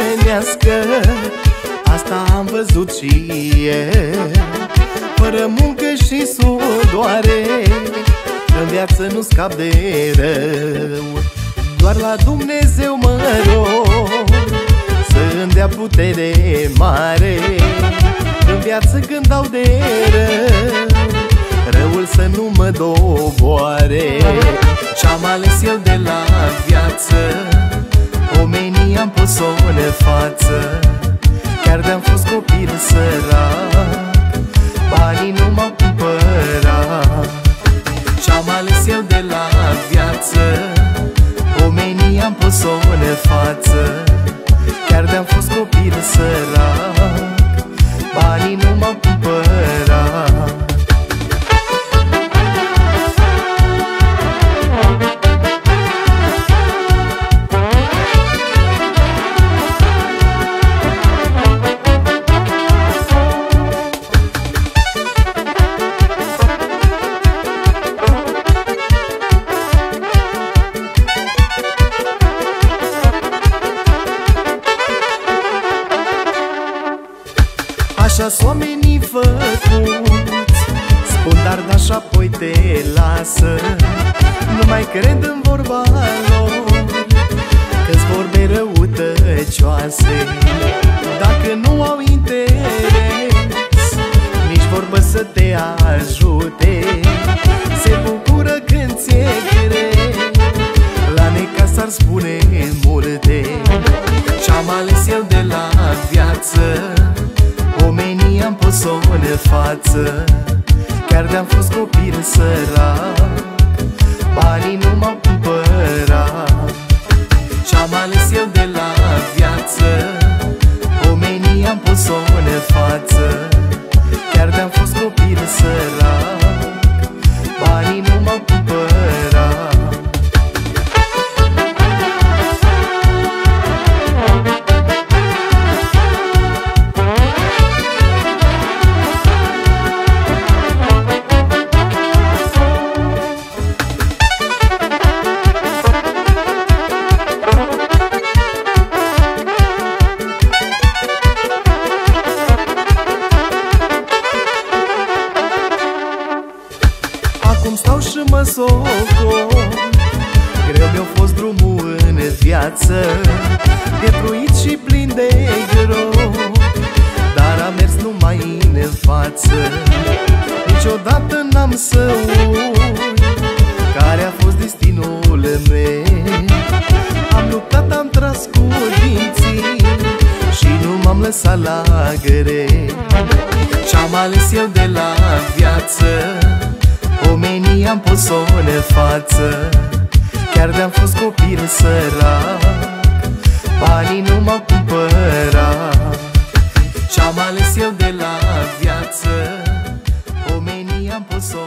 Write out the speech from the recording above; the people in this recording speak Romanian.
omenească, asta am văzut și eu. Fără muncă și sudoare, în viață nu scap de rău. Doar la Dumnezeu mă rog să-mi dea putere mare, în viață când dau de rău, răul să nu mă doboare. Ce-am ales eu de la viață, omenia-mi pus-o în față. Chiar de-am fost copil sărac, banii nu m-au cumpărat. Ce-am ales eu de la viață, omenia-mi pus-o în față. Chiar de-am fost copil sărac, banii nu m-au cumpărat. Așa-s oamenii făcuți, spun dar și apoi te lasă. Nu mai cred în vorba lor, că-s vorbe răutăcioase. Dacă nu au interes, nici vorbă să te ajute. Se bucură când ți-e greu, la necaz ar spune multe. Ce-am ales eu de la viață, omenia-mi pus-o în față. Chiar de-am fost copil sărac, banii nu m-au cumpărat. Ce-am ales eu de la viață, omenia-mi pus-o în față. Chiar de-am fost copil sărac, banii nu m-au cumpărat. Acum stau și mă socot, greu mi-a fost drumul în viață, pietruit și plin de grop, dar am mers numai în față. Niciodată n-am să uit care a fost destinul meu. Am luptat, am tras cu dinții și nu m-am lăsat la greu. Ce-am ales eu de la viață, omenia-mi pus-o în față. Chiar de-am fost copil sărac, banii nu m-au cumpărat. Ce-am ales eu de la viață, omenia-mi pus-o